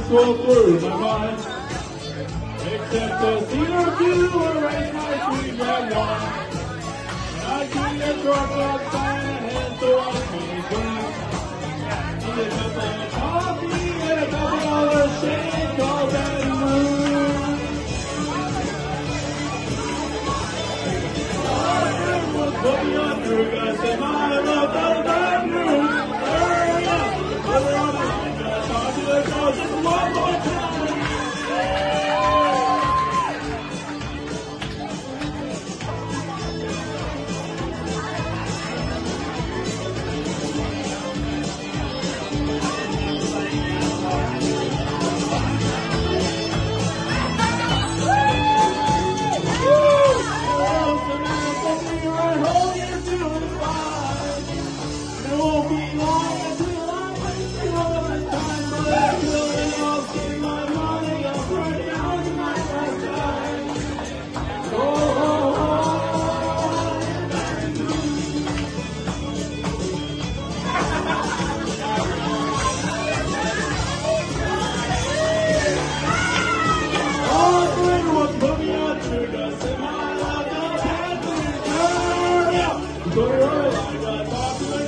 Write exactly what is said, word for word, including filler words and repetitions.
go through my mind. Except to see her do erase my sweet red wine. I see a drop outside and head to a penny drink. Need a cup of coffee and a couple of shake all that moon. Our friend was putting on through, I said, my love, that bad news. Hurry up, put her on the line, gotta talk to the girl just one more time. Go, I got talk to